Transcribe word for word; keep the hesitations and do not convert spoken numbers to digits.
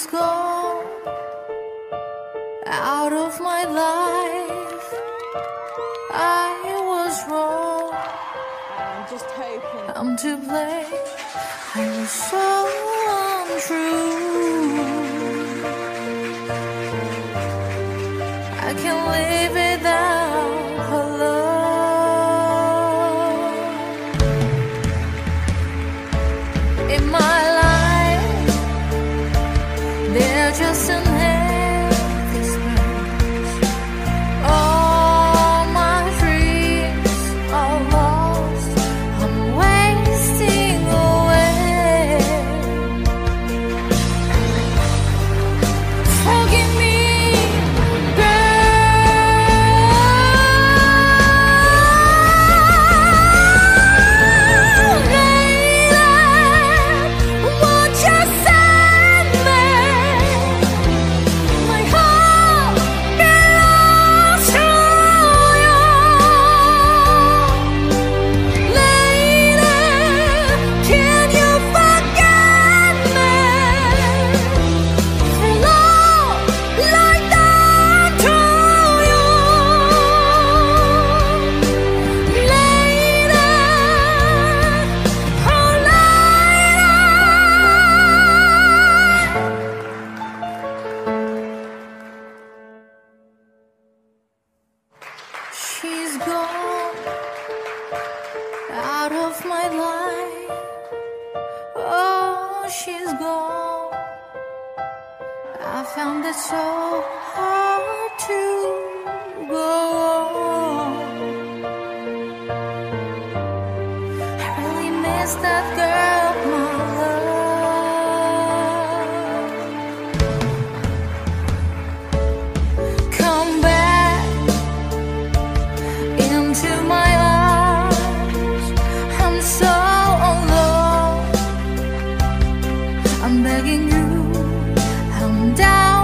She's gone out of my life. I was wrong. I'm just hoping. I'm to blame. I was so untrue. I can't live without her love. In my life, they're just an empty space. All my dreams are lost. I'm wasting away. Forgive me, she's gone out of my life. Oh, she's gone. I found it so hard to go on. I really miss that girl, my love. Come back into my arms. I'm so alone. I'm begging you, I'm down.